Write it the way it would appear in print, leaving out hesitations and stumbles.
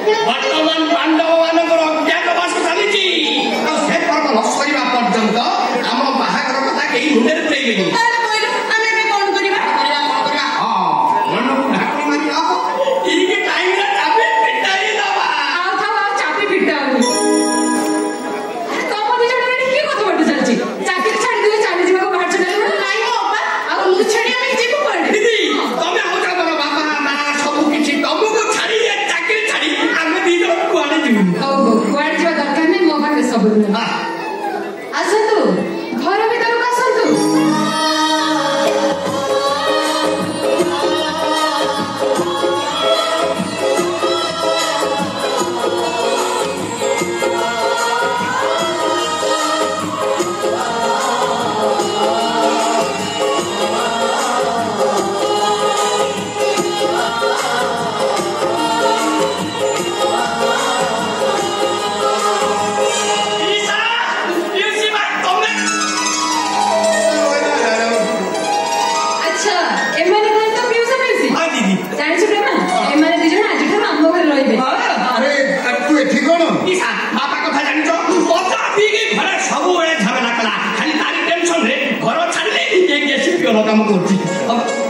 ବର୍ତ୍ତମାନ ପାଣ୍ଡବ ମାନଙ୍କର ଅଜ୍ଞାତବାସ ଚାଲିଛି। ଆଉ ସେ ପର୍ବ ନ ସରିବା ପର୍ଯ୍ୟନ୍ତ ଆମ ବାହାଘର କଥା କେହି ମୁଣ୍ଡରେ ପୁରେଇବେନି। आसतु घर भीतर को आसतु। बापा कथा जान घरे सब झमेला कला खाली तारी टेंशन रे घर छाड़े काम कर